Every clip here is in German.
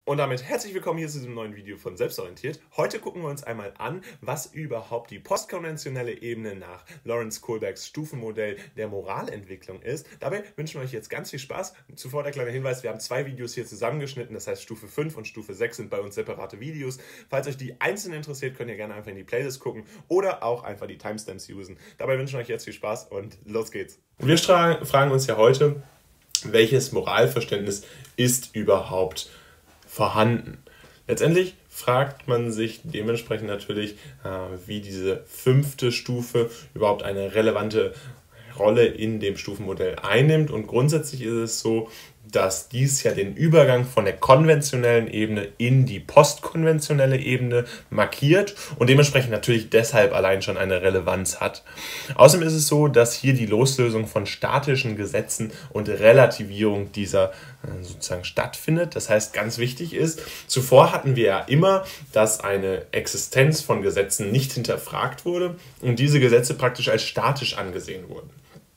Und damit herzlich willkommen hier zu diesem neuen Video von Selbstorientiert. Heute gucken wir uns einmal an, was überhaupt die postkonventionelle Ebene nach Lawrence Kohlbergs Stufenmodell der Moralentwicklung ist. Dabei wünschen wir euch jetzt ganz viel Spaß. Zuvor der kleine Hinweis, wir haben zwei Videos hier zusammengeschnitten, das heißt Stufe 5 und Stufe 6 sind bei uns separate Videos. Falls euch die einzeln interessiert, könnt ihr gerne einfach in die Playlist gucken oder auch einfach die Timestamps usen. Dabei wünschen wir euch jetzt viel Spaß und los geht's. Wir fragen uns ja heute, welches Moralverständnis ist überhaupt vorhanden. Letztendlich fragt man sich dementsprechend natürlich, wie diese fünfte Stufe überhaupt eine relevante Rolle in dem Stufenmodell einnimmt. Und grundsätzlich ist es so, dass dies ja den Übergang von der konventionellen Ebene in die postkonventionelle Ebene markiert und dementsprechend natürlich deshalb allein schon eine Relevanz hat. Außerdem ist es so, dass hier die Loslösung von statischen Gesetzen und Relativierung dieser sozusagen stattfindet. Das heißt, ganz wichtig ist, zuvor hatten wir ja immer, dass eine Existenz von Gesetzen nicht hinterfragt wurde und diese Gesetze praktisch als statisch angesehen wurden.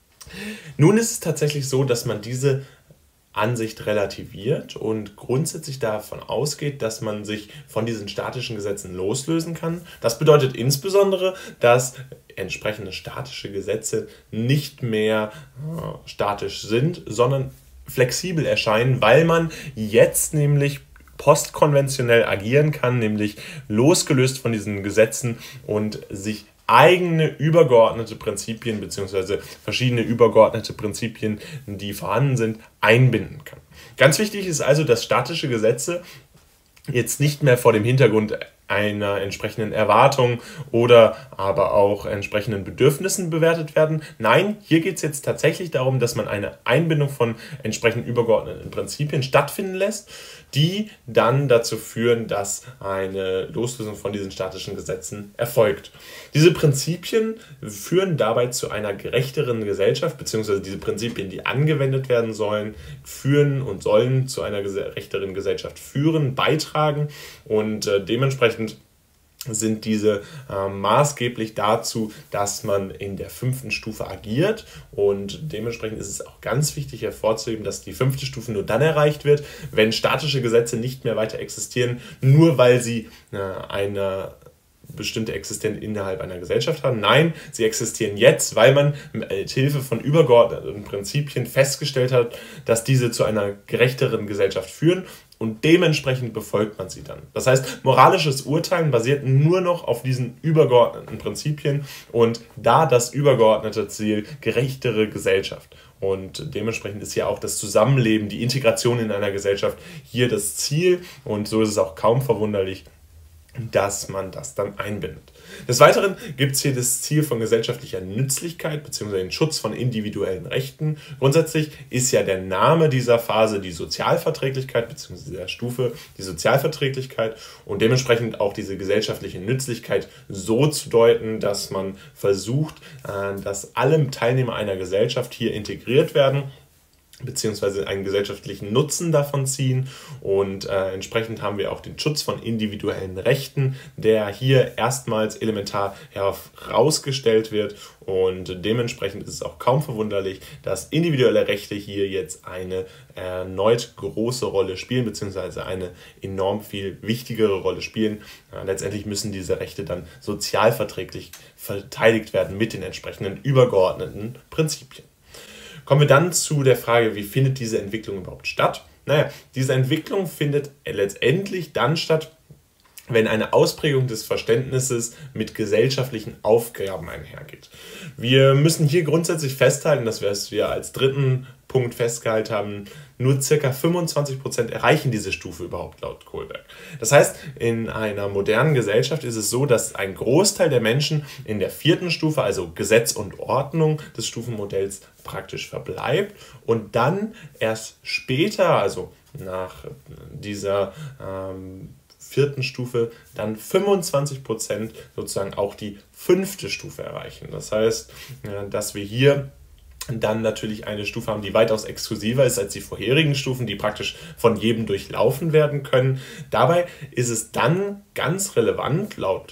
Nun ist es tatsächlich so, dass man diese Ansicht relativiert und grundsätzlich davon ausgeht, dass man sich von diesen statischen Gesetzen loslösen kann. Das bedeutet insbesondere, dass entsprechende statische Gesetze nicht mehr statisch sind, sondern flexibel erscheinen, weil man jetzt nämlich postkonventionell agieren kann, nämlich losgelöst von diesen Gesetzen und sich eigene übergeordnete Prinzipien bzw. verschiedene übergeordnete Prinzipien, die vorhanden sind, einbinden kann. Ganz wichtig ist also, dass statische Gesetze jetzt nicht mehr vor dem Hintergrund einer entsprechenden Erwartung oder aber auch entsprechenden Bedürfnissen bewertet werden. Nein, hier geht es jetzt tatsächlich darum, dass man eine Einbindung von entsprechend übergeordneten Prinzipien stattfinden lässt, die dann dazu führen, dass eine Loslösung von diesen statischen Gesetzen erfolgt. Diese Prinzipien führen dabei zu einer gerechteren Gesellschaft, beziehungsweise diese Prinzipien, die angewendet werden sollen, führen und sollen zu einer gerechteren Gesellschaft führen, beitragen und dementsprechend sind diese maßgeblich dazu, dass man in der fünften Stufe agiert und dementsprechend ist es auch ganz wichtig hervorzuheben, dass die fünfte Stufe nur dann erreicht wird, wenn statische Gesetze nicht mehr weiter existieren, nur weil sie eine bestimmte Existenz innerhalb einer Gesellschaft haben. Nein, sie existieren jetzt, weil man mit Hilfe von übergeordneten Prinzipien festgestellt hat, dass diese zu einer gerechteren Gesellschaft führen und dementsprechend befolgt man sie dann. Das heißt, moralisches Urteilen basiert nur noch auf diesen übergeordneten Prinzipien und da das übergeordnete Ziel gerechtere Gesellschaft. Und dementsprechend ist ja auch das Zusammenleben, die Integration in einer Gesellschaft hier das Ziel und so ist es auch kaum verwunderlich, dass man das dann einbindet. Des Weiteren gibt es hier das Ziel von gesellschaftlicher Nützlichkeit bzw. den Schutz von individuellen Rechten. Grundsätzlich ist ja der Name dieser Phase die Sozialverträglichkeit bzw. der Stufe die Sozialverträglichkeit und dementsprechend auch diese gesellschaftliche Nützlichkeit so zu deuten, dass man versucht, dass alle Teilnehmer einer Gesellschaft hier integriert werden beziehungsweise einen gesellschaftlichen Nutzen davon ziehen und entsprechend haben wir auch den Schutz von individuellen Rechten, der hier erstmals elementar herausgestellt wird und dementsprechend ist es auch kaum verwunderlich, dass individuelle Rechte hier jetzt eine erneut große Rolle spielen, beziehungsweise eine enorm viel wichtigere Rolle spielen. Letztendlich müssen diese Rechte dann sozialverträglich verteidigt werden mit den entsprechenden übergeordneten Prinzipien. Kommen wir dann zu der Frage, wie findet diese Entwicklung überhaupt statt? Naja, diese Entwicklung findet letztendlich dann statt, wenn eine Ausprägung des Verständnisses mit gesellschaftlichen Aufgaben einhergeht. Wir müssen hier grundsätzlich festhalten, dass wir als dritten Punkt festgehalten haben, nur ca. 25% erreichen diese Stufe überhaupt laut Kohlberg. Das heißt, in einer modernen Gesellschaft ist es so, dass ein Großteil der Menschen in der vierten Stufe, also Gesetz und Ordnung des Stufenmodells, praktisch verbleibt und dann erst später, also nach dieser vierten Stufe, dann 25% sozusagen auch die fünfte Stufe erreichen. Das heißt, dass wir hier dann natürlich eine Stufe haben, die weitaus exklusiver ist als die vorherigen Stufen, die praktisch von jedem durchlaufen werden können. Dabei ist es dann ganz relevant, laut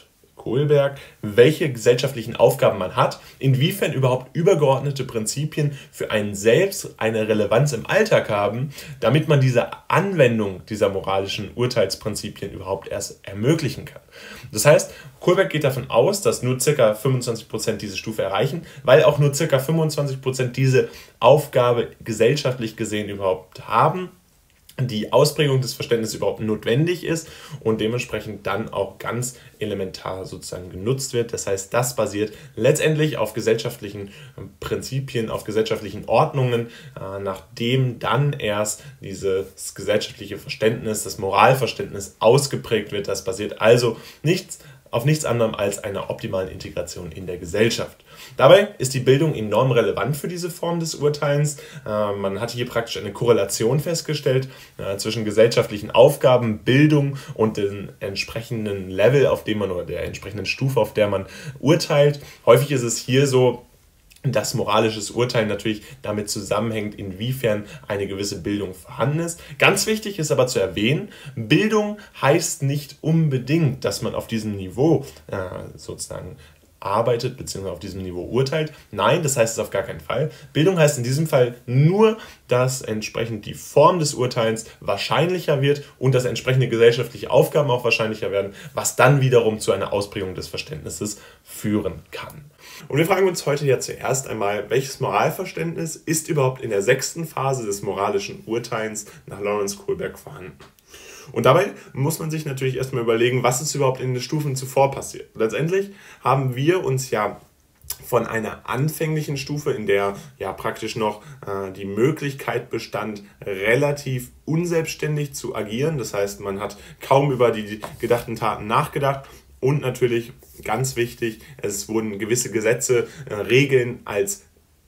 Kohlberg, welche gesellschaftlichen Aufgaben man hat, inwiefern überhaupt übergeordnete Prinzipien für einen selbst eine Relevanz im Alltag haben, damit man diese Anwendung dieser moralischen Urteilsprinzipien überhaupt erst ermöglichen kann. Das heißt, Kohlberg geht davon aus, dass nur ca. 25% diese Stufe erreichen, weil auch nur ca. 25% diese Aufgabe gesellschaftlich gesehen überhaupt haben, die Ausprägung des Verständnisses überhaupt notwendig ist und dementsprechend dann auch ganz elementar sozusagen genutzt wird. Das heißt, das basiert letztendlich auf gesellschaftlichen Prinzipien, auf gesellschaftlichen Ordnungen, nachdem dann erst dieses gesellschaftliche Verständnis, das Moralverständnis ausgeprägt wird. Das basiert also auf nichts anderem als einer optimalen Integration in der Gesellschaft. Dabei ist die Bildung enorm relevant für diese Form des Urteilens. Man hat hier praktisch eine Korrelation festgestellt zwischen gesellschaftlichen Aufgaben, Bildung und dem entsprechenden Level, auf dem man oder der entsprechenden Stufe, auf der man urteilt. Häufig ist es hier so, dass moralisches Urteil natürlich damit zusammenhängt, inwiefern eine gewisse Bildung vorhanden ist. Ganz wichtig ist aber zu erwähnen, Bildung heißt nicht unbedingt, dass man auf diesem Niveau sozusagen arbeitet bzw. auf diesem Niveau urteilt. Nein, das heißt es auf gar keinen Fall. Bildung heißt in diesem Fall nur, dass entsprechend die Form des Urteils wahrscheinlicher wird und dass entsprechende gesellschaftliche Aufgaben auch wahrscheinlicher werden, was dann wiederum zu einer Ausprägung des Verständnisses führen kann. Und wir fragen uns heute ja zuerst einmal, welches Moralverständnis ist überhaupt in der 6. Phase des moralischen Urteils nach Lawrence Kohlberg vorhanden? Und dabei muss man sich natürlich erstmal überlegen, was ist überhaupt in den Stufen zuvor passiert. Letztendlich haben wir uns ja von einer anfänglichen Stufe, in der ja praktisch noch die Möglichkeit bestand, relativ unselbstständig zu agieren. Das heißt, man hat kaum über die gedachten Taten nachgedacht. Und natürlich, ganz wichtig, es wurden gewisse Gesetze, Regeln als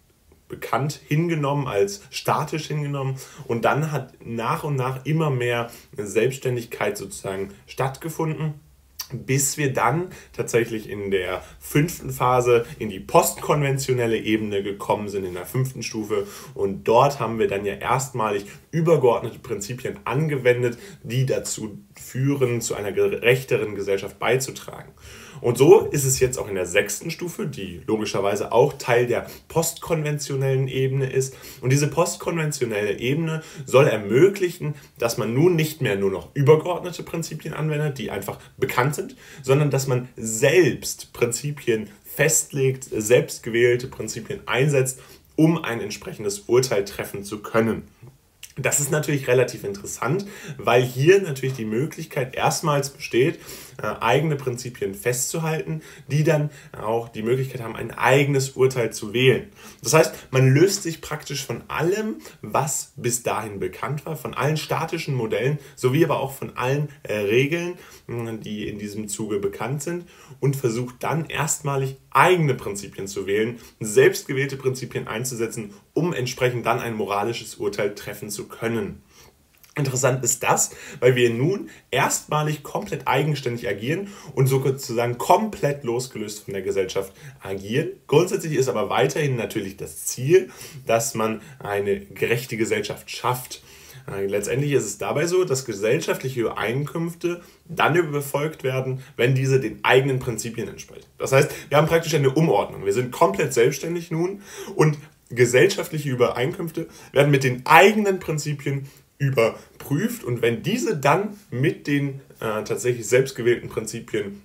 bekannt hingenommen, als statisch hingenommen. Und dann hat nach und nach immer mehr Selbstständigkeit sozusagen stattgefunden, bis wir dann tatsächlich in der 5. Phase in die postkonventionelle Ebene gekommen sind, in der 5. Stufe. Und dort haben wir dann ja erstmalig übergeordnete Prinzipien angewendet, die dazu führen, zu einer gerechteren Gesellschaft beizutragen. Und so ist es jetzt auch in der 6. Stufe, die logischerweise auch Teil der postkonventionellen Ebene ist. Und diese postkonventionelle Ebene soll ermöglichen, dass man nun nicht mehr nur noch übergeordnete Prinzipien anwendet, die einfach bekannt sind, sondern dass man selbst Prinzipien festlegt, selbst gewählte Prinzipien einsetzt, um ein entsprechendes Urteil treffen zu können. Das ist natürlich relativ interessant, weil hier natürlich die Möglichkeit erstmals besteht, eigene Prinzipien festzuhalten, die dann auch die Möglichkeit haben, ein eigenes Urteil zu wählen. Das heißt, man löst sich praktisch von allem, was bis dahin bekannt war, von allen statischen Modellen, sowie aber auch von allen Regeln, die in diesem Zuge bekannt sind, und versucht dann erstmalig eigene Prinzipien zu wählen, selbstgewählte Prinzipien einzusetzen, um entsprechend dann ein moralisches Urteil treffen zu können. Interessant ist das, weil wir nun erstmalig komplett eigenständig agieren und sozusagen komplett losgelöst von der Gesellschaft agieren. Grundsätzlich ist aber weiterhin natürlich das Ziel, dass man eine gerechte Gesellschaft schafft. Letztendlich ist es dabei so, dass gesellschaftliche Übereinkünfte dann befolgt werden, wenn diese den eigenen Prinzipien entsprechen. Das heißt, wir haben praktisch eine Umordnung. Wir sind komplett selbstständig nun und gesellschaftliche Übereinkünfte werden mit den eigenen Prinzipien überprüft, und wenn diese dann mit den tatsächlich selbstgewählten Prinzipien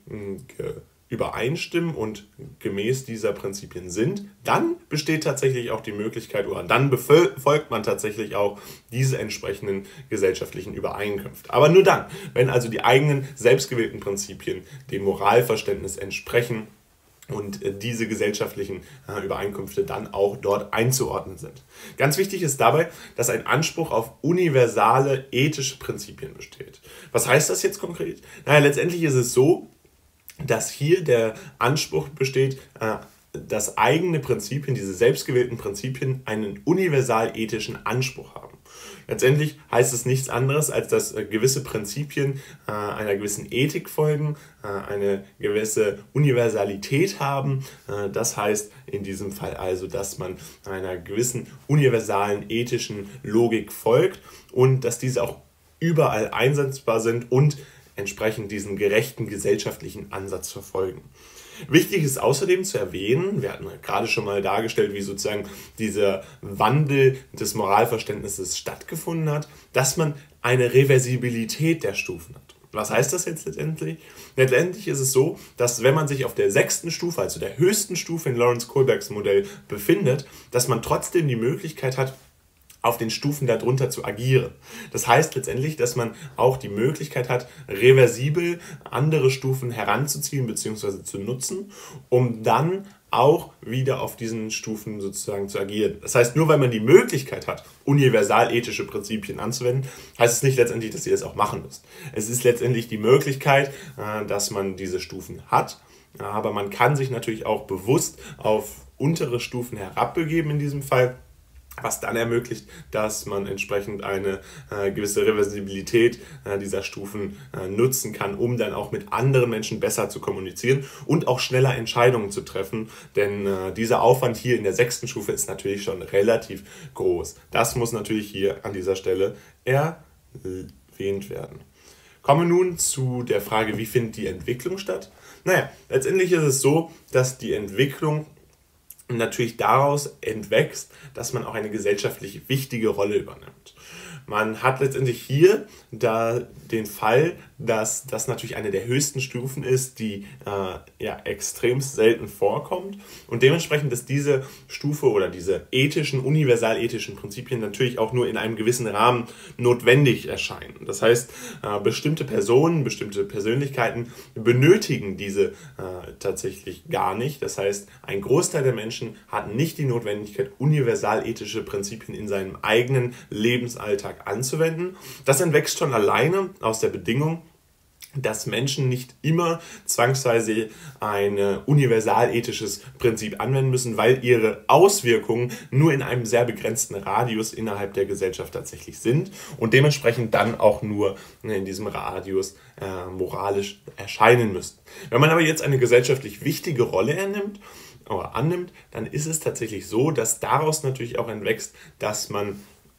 übereinstimmen und gemäß dieser Prinzipien sind, dann besteht tatsächlich auch die Möglichkeit, oder dann befolgt man tatsächlich auch diese entsprechenden gesellschaftlichen Übereinkünfte. Aber nur dann, wenn also die eigenen selbstgewählten Prinzipien dem Moralverständnis entsprechen und diese gesellschaftlichen Übereinkünfte dann auch dort einzuordnen sind. Ganz wichtig ist dabei, dass ein Anspruch auf universale ethische Prinzipien besteht. Was heißt das jetzt konkret? Naja, letztendlich ist es so, dass hier der Anspruch besteht, dass eigene Prinzipien, diese selbstgewählten Prinzipien, einen universal ethischen Anspruch haben. Letztendlich heißt es nichts anderes, als dass gewisse Prinzipien einer gewissen Ethik folgen, eine gewisse Universalität haben. Das heißt in diesem Fall also, dass man einer gewissen universalen ethischen Logik folgt und dass diese auch überall einsetzbar sind und entsprechend diesen gerechten gesellschaftlichen Ansatz verfolgen. Wichtig ist außerdem zu erwähnen, wir hatten gerade schon mal dargestellt, wie sozusagen dieser Wandel des Moralverständnisses stattgefunden hat, dass man eine Reversibilität der Stufen hat. Was heißt das jetzt letztendlich? Letztendlich ist es so, dass wenn man sich auf der 6. Stufe, also der höchsten Stufe in Lawrence Kohlbergs Modell befindet, dass man trotzdem die Möglichkeit hat, auf den Stufen darunter zu agieren. Das heißt letztendlich, dass man auch die Möglichkeit hat, reversibel andere Stufen heranzuziehen bzw. zu nutzen, um dann auch wieder auf diesen Stufen sozusagen zu agieren. Das heißt, nur weil man die Möglichkeit hat, universal ethische Prinzipien anzuwenden, heißt es nicht letztendlich, dass ihr das auch machen müsst. Es ist letztendlich die Möglichkeit, dass man diese Stufen hat, aber man kann sich natürlich auch bewusst auf untere Stufen herabbegeben in diesem Fall, was dann ermöglicht, dass man entsprechend eine gewisse Reversibilität dieser Stufen nutzen kann, um dann auch mit anderen Menschen besser zu kommunizieren und auch schneller Entscheidungen zu treffen, denn dieser Aufwand hier in der 6. Stufe ist natürlich schon relativ groß. Das muss natürlich hier an dieser Stelle erwähnt werden. Kommen wir nun zu der Frage, wie findet die Entwicklung statt? Naja, letztendlich ist es so, dass die Entwicklung natürlich daraus entwächst, dass man auch eine gesellschaftlich wichtige Rolle übernimmt. Man hat letztendlich hier den Fall, dass das natürlich eine der höchsten Stufen ist, die extremst selten vorkommt und dementsprechend ist diese Stufe oder diese universal-ethischen Prinzipien natürlich auch nur in einem gewissen Rahmen notwendig erscheinen. Das heißt, bestimmte Personen, bestimmte Persönlichkeiten benötigen diese tatsächlich gar nicht. Das heißt, ein Großteil der Menschen hat nicht die Notwendigkeit, universal-ethische Prinzipien in seinem eigenen Lebensalltag anzuwenden. Das entwächst schon alleine aus der Bedingung, dass Menschen nicht immer zwangsweise ein universal-ethisches Prinzip anwenden müssen, weil ihre Auswirkungen nur in einem sehr begrenzten Radius innerhalb der Gesellschaft tatsächlich sind und dementsprechend dann auch nur in diesem Radius moralisch erscheinen müssen. Wenn man aber jetzt eine gesellschaftlich wichtige Rolle annimmt, dann ist es tatsächlich so, dass daraus natürlich auch entwächst, dass man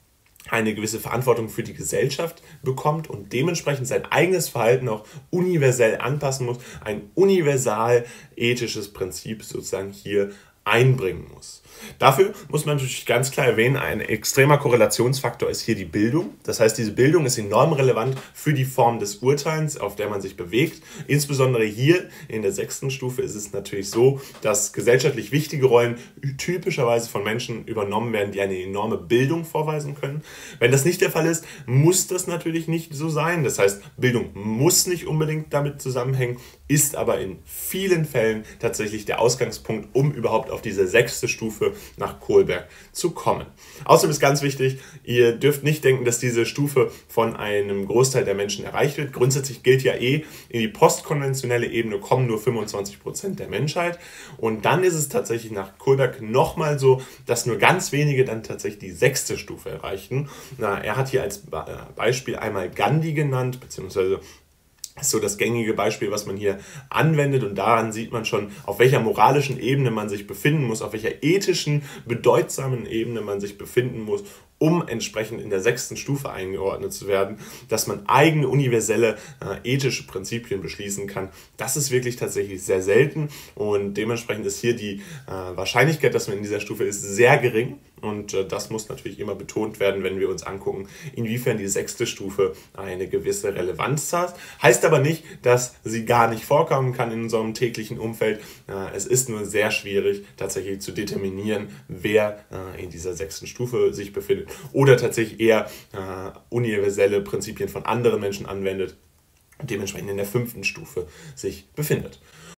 eine gewisse Verantwortung für die Gesellschaft bekommt und dementsprechend sein eigenes Verhalten auch universell anpassen muss, ein universal ethisches Prinzip sozusagen hier einbringen muss. Dafür muss man natürlich ganz klar erwähnen, ein extremer Korrelationsfaktor ist hier die Bildung. Das heißt, diese Bildung ist enorm relevant für die Form des Urteilens, auf der man sich bewegt. Insbesondere hier in der 6. Stufe ist es natürlich so, dass gesellschaftlich wichtige Rollen typischerweise von Menschen übernommen werden, die eine enorme Bildung vorweisen können. Wenn das nicht der Fall ist, muss das natürlich nicht so sein. Das heißt, Bildung muss nicht unbedingt damit zusammenhängen, ist aber in vielen Fällen tatsächlich der Ausgangspunkt, um überhaupt auf diese 6. Stufe nach Kohlberg zu kommen. Außerdem ist ganz wichtig, ihr dürft nicht denken, dass diese Stufe von einem Großteil der Menschen erreicht wird. Grundsätzlich gilt ja in die postkonventionelle Ebene kommen nur 25% der Menschheit und dann ist es tatsächlich nach Kohlberg nochmal so, dass nur ganz wenige dann tatsächlich die 6. Stufe erreichen. Er hat hier als Beispiel einmal Gandhi genannt, beziehungsweise ist so das gängige Beispiel, was man hier anwendet und daran sieht man schon, auf welcher moralischen Ebene man sich befinden muss, auf welcher ethischen, bedeutsamen Ebene man sich befinden muss, um entsprechend in der 6. Stufe eingeordnet zu werden, dass man eigene universelle ethische Prinzipien beschließen kann. Das ist wirklich tatsächlich sehr selten und dementsprechend ist hier die Wahrscheinlichkeit, dass man in dieser Stufe ist, sehr gering. Und das muss natürlich immer betont werden, wenn wir uns angucken, inwiefern die 6. Stufe eine gewisse Relevanz hat. Heißt aber nicht, dass sie gar nicht vorkommen kann in unserem täglichen Umfeld. Es ist nur sehr schwierig, tatsächlich zu determinieren, wer in dieser 6. Stufe sich befindet oder tatsächlich eher universelle Prinzipien von anderen Menschen anwendet und dementsprechend in der 5. Stufe sich befindet.